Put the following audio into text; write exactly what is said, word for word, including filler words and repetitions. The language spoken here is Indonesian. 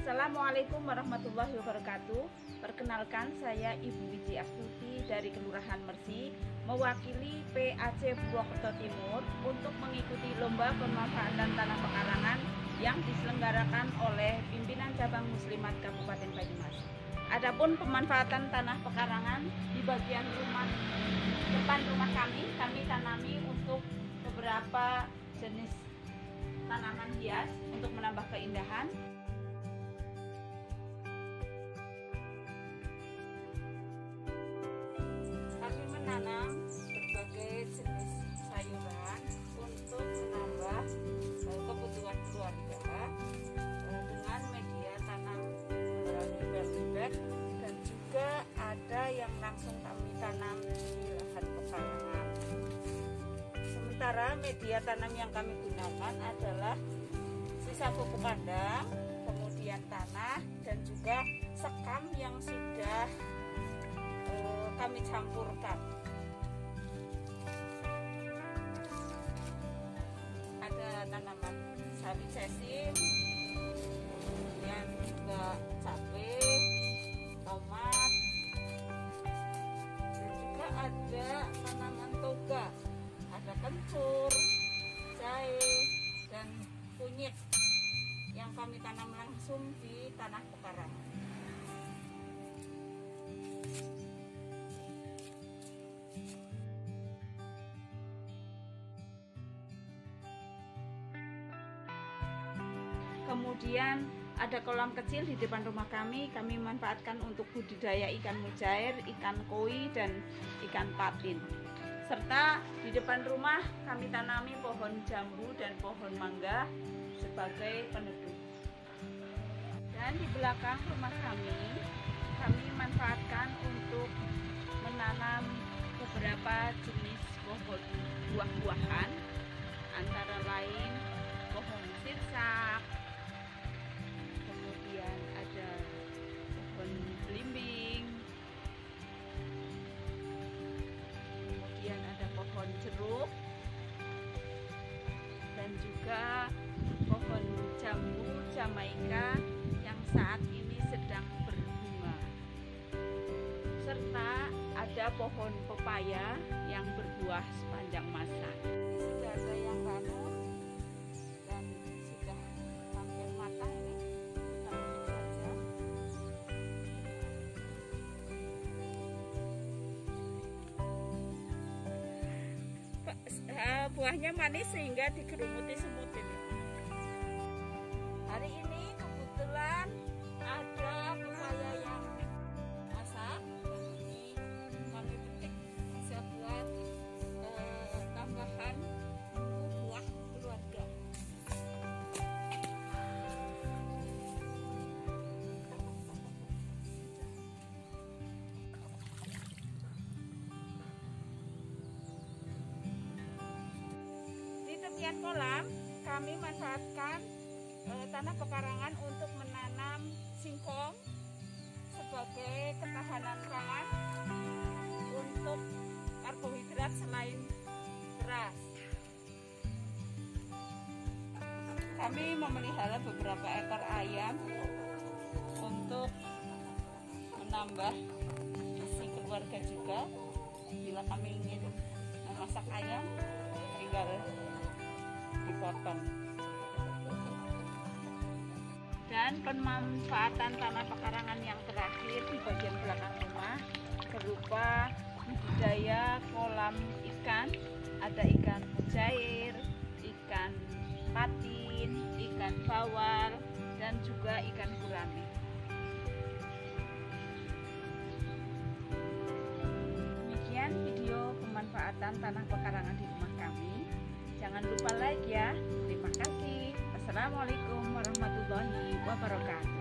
Assalamualaikum warahmatullahi wabarakatuh. Perkenalkan, saya Ibu Wiji Astuti dari Kelurahan Mersi, mewakili P A C Purwokerto Timur untuk mengikuti lomba pemanfaatan tanah pekarangan yang diselenggarakan oleh pimpinan cabang Muslimat Kabupaten Banyumas. Adapun pemanfaatan tanah pekarangan di bagian rumah depan rumah kami, kami tanami untuk beberapa jenis tanaman hias untuk menambah keindahan. Kami menanam berbagai jenis sayuran untuk menambah kebutuhan keluarga dengan media tanam melalui bag dan juga ada yang langsung kami tanam di lahan pekarangan. Sementara media tanam yang kami gunakan adalah sisa pupuk kandang, kemudian tanah dan juga sekam yang sudah eh, kami campurkan. Ada tanaman sawi sesim, kemudian juga cabai, tomat, dan juga ada tanaman toga, ada kencur, jahe, dan kunyit yang kami tanam langsung di tanah pekarangan. Kemudian ada kolam kecil di depan rumah kami, kami manfaatkan untuk budidaya ikan mujair, ikan koi, dan ikan patin. Serta di depan rumah kami tanami pohon jambu dan pohon mangga sebagai peneduh. Dan di belakang rumah kami, kami manfaatkan untuk menanam beberapa jenis pohon buah-buahan, antara lain pohon sirsak, kemudian ada pohon belimbing, kemudian ada pohon jeruk, dan juga pohon jambu Jamaika yang saat ini sedang berbunga, serta ada pohon pepaya yang berbuah sepanjang masa. Sudah ada yang ranum dan sudah hampir matang ini, kita ambil saja. Buahnya manis sehingga digerumuti semut ini. Hari ini kebetulan ada pepaya yang masak dan ini kami petik bisa buat eh, tambahan buah keluarga. Di tepian kolam kami manfaatkan eh, tanah pekarangan untuk menanam singkong sebagai ketahanan pangan untuk karbohidrat selain beras. Kami memelihara beberapa ekor ayam untuk menambah isi keluarga juga. Bila kami ingin memasak ayam, tinggal dipotong. Dan pemanfaatan tanah pekarangan yang terakhir di bagian belakang rumah berupa budidaya kolam ikan, ada ikan mujair, ikan patin, ikan bawal, dan juga ikan gurame. Demikian video pemanfaatan tanah pekarangan di rumah kami. Jangan lupa like ya. Terima kasih. Assalamualaikum warahmatullahi wabarakatuh.